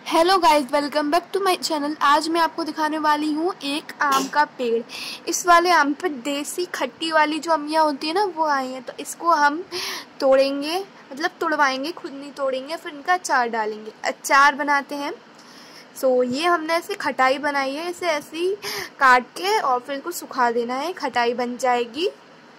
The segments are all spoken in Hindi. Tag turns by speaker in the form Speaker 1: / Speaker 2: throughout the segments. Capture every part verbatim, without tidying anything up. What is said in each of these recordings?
Speaker 1: Hello guys, welcome back to my channel. आज मैं आपको दिखाने वाली हूँ एक आम का पेड़। इस वाले आम पे देसी खट्टी वाली जो अम्मियाँ होती है ना, वो आई हैं। तो इसको हम तोड़ेंगे, मतलब तोड़वाएंगे, खुद नहीं तोड़ेंगे, फिर इनका अचार डालेंगे। अचार बनाते हैं। सो ये हमने ऐसे खटाई बनाई है, इसे ऐसे ही काट के और फिर इसको सुखा देना है, खटाई बन जाएगी।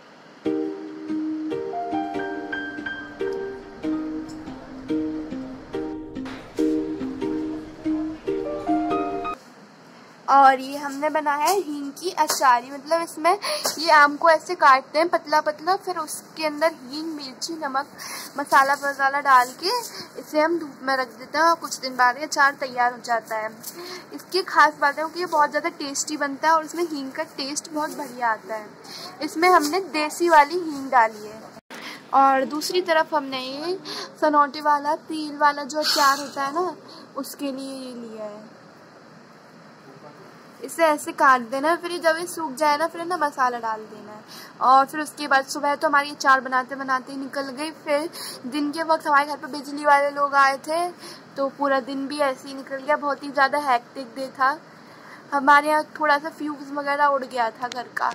Speaker 1: और ये हमने बनाया है हींग की अचारी, मतलब इसमें ये आम को ऐसे काटते हैं पतला पतला, फिर उसके अंदर हींग, मिर्ची, नमक, मसाला वसाला डाल के इसे हम धूप में रख देते हैं और कुछ दिन बाद ये अचार तैयार हो जाता है। इसकी खास बात है कि ये बहुत ज़्यादा टेस्टी बनता है और इसमें हींग का टेस्ट बहुत बढ़िया आता है। इसमें हमने देसी वाली हींग डाली है। और दूसरी तरफ हमने ये सनौटे वाला तेल वाला जो अचार होता है ना, उसके लिए ये लिया है। इसे ऐसे काट देना है, फिर जब ये सूख जाए ना, फिर ना मसाला डाल देना है। और फिर उसके बाद सुबह तो हमारी अचार बनाते बनाते ही निकल गई। फिर दिन के वक्त हमारे घर पे बिजली वाले लोग आए थे, तो पूरा दिन भी ऐसे ही निकल गया। बहुत ही ज़्यादा हैक्टिक डे था। हमारे यहाँ थोड़ा सा फ्यूज वगैरह उड़ गया था घर का,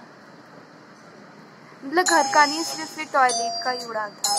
Speaker 1: मतलब घर का नहीं, सिर्फ टॉयलेट का ही उड़ा था।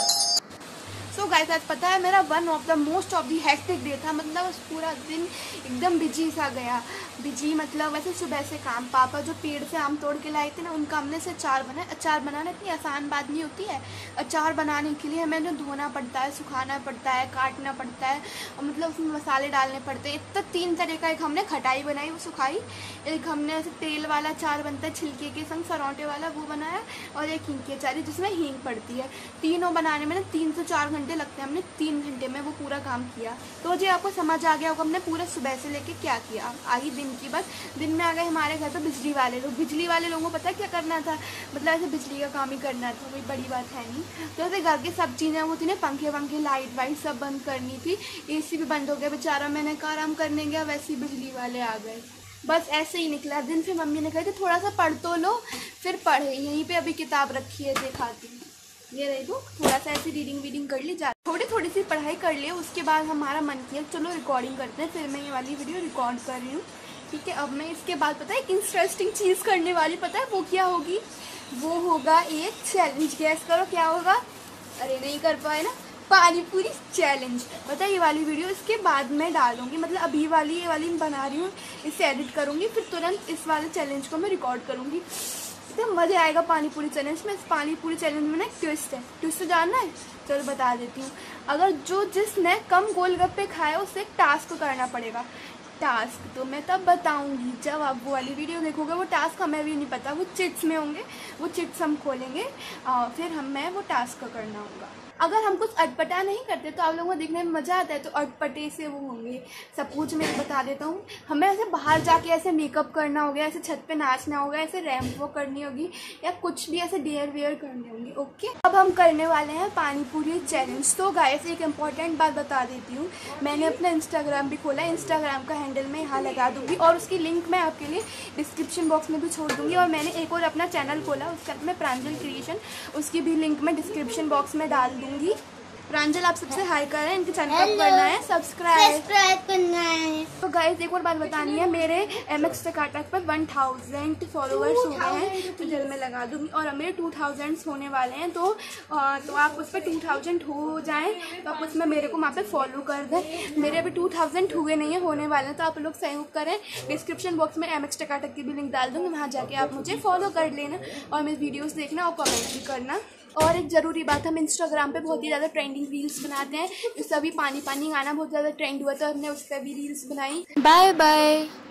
Speaker 1: सो गाइस, आज पता है मेरा one of the most of the hectic day था। मतलब उस पूरा दिन एकदम बिजी सा गया। बिजी मतलब वैसे सुबह से काम, पापा जो पेड़ से आम तोड़ के लाए थे ना, उनका हमने से अचार बनाया। अचार बनाना इतनी आसान बात नहीं होती है। अचार बनाने के लिए हमें जो धोना पड़ता है, सुखाना पड़ता है, काटना पड़ता है, और मतलब उसमें मसाले डालने पड़ते हैं। इतना तीन तरह का, एक हमने खटाई बनाई, वो सुखाई, एक हमने ऐसे तेल वाला अचार बनता है छिलके के संग, सरौटे वाला, वो बनाया, और एक हींग की अचारी जिसमें हींग पड़ती है। तीनों बनाने में ना तीन से चार घंटे लगते हैं। हमने तीन घंटे में वो पूरा काम किया। तो जी आपको समझ आ गया होगा हमने पूरा सुबह से लेके क्या किया। आई दिन की बात, दिन में आ गए हमारे घर पे बिजली वाले लोग। बिजली वाले लोगों को पता है क्या करना था, मतलब ऐसे बिजली का काम ही करना था, कोई बड़ी बात है नहीं। तो ऐसे घर की सब चीज़ें वो थी ना, पंखे वंखे, लाइट वाइट सब बंद करनी थी। ए सी भी बंद हो गया बेचारा, मैंने कहा आराम करने गया, वैसे ही बिजली वाले आ गए। बस ऐसे ही निकला दिन। फिर मम्मी ने कहा था थोड़ा सा पढ़ तो लो, फिर पढ़े। यहीं पे अभी किताब रखी है, दिखाती हूँ, ये रही बुक। थोड़ा सा ऐसे रीडिंग वीडिंग कर ली, जा थोड़ी थोड़ी सी पढ़ाई कर ली। उसके बाद हमारा मन किया चलो रिकॉर्डिंग करते हैं। फिर मैं ये वाली वीडियो रिकॉर्ड कर रही हूँ, ठीक है। अब मैं इसके बाद पता है एक इंटरेस्टिंग चीज़ करने वाली, पता है वो क्या होगी? वो होगा एक चैलेंज। गैस करो क्या होगा? अरे नहीं कर पाए ना, पानी पूरी चैलेंज। पता है ये वाली वीडियो इसके बाद में डालूंगी, मतलब अभी वाली ये वाली बना रही हूँ, इसे एडिट करूँगी, फिर तुरंत इस वाले चैलेंज को मैं रिकॉर्ड करूँगी। तो मज़ा आएगा पानी पूरी चैलेंज में। इस पानी पूरी चैलेंज में ना एक ट्विस्ट है। ट्विस्ट तो जानना है? चलो बता देती हूँ। अगर जो जिसने कम गोलगप्पे खाए उसे एक टास्क करना पड़ेगा। टास्क तो मैं तब बताऊंगी जब आप वो वाली वीडियो देखोगे। वो टास्क हमें भी नहीं पता, वो चिट्स में होंगे। वो चिट्स हम खोलेंगे और फिर हमें वो टास्क करना होगा। अगर हम कुछ अटपटा नहीं करते तो आप लोगों को देखने में मज़ा आता है, तो अटपटे से वो होंगे। सब कुछ मैं बता देता हूँ। हमें ऐसे बाहर जाके ऐसे मेकअप करना होगा, ऐसे छत पे नाचना होगा, ऐसे रैंप वॉक करनी होगी, या कुछ भी ऐसे डेयर वेयर करने होंगे। ओके, अब हम करने वाले हैं पानी पूरी चैलेंज। तो गाइस एक इम्पॉर्टेंट बात बता देती हूँ, मैंने अपना इंस्टाग्राम भी खोला है। इंस्टाग्राम का हैंडल मैं यहाँ लगा दूँगी और उसकी लिंक मैं आपके लिए डिस्क्रिप्शन बॉक्स में भी छोड़ दूँगी। और मैंने एक और अपना चैनल खोला, उसका मैं प्रांजल क्रिएशन, उसकी भी लिंक मैं डिस्क्रिप्शन बॉक्स में डाल दूँगी। प्रांजल आप सबसे हाई कर रहे हैं, इनके चैनल को करना है सब्सक्राइब सब्सक्राइब करना है। तो गाइस एक और बात बतानी है, मेरे एम एक्स टकाटक पर वन थाउजेंड फॉलोअर्स हो गए हैं, तो जल्द मैं लगा दूंगी। और मेरे टू थाउजेंड होने वाले हैं, तो आ, तो आप उस पर टू थाउजेंड हो जाएं तो आप उसमें मेरे को वहाँ पे फॉलो कर दें। मेरे अभी टू थाउजेंड हुए नहीं है, होने वाले हैं, तो आप लोग सहयोग करें। डिस्क्रिप्शन बॉक्स में एम एक्स टकाटक की भी लिंक डाल दूँगी, वहाँ जाके आप मुझे फॉलो कर लेना और मेरी वीडियोज़ देखना और कमेंट भी करना। और एक ज़रूरी बात, हम इंस्टाग्राम पे बहुत ही ज़्यादा ट्रेंडिंग रील्स बनाते हैं। इस अभी पानी पानी गाना बहुत ज़्यादा ट्रेंड हुआ था, हमने उस पर भी रील्स बनाई। Bye bye.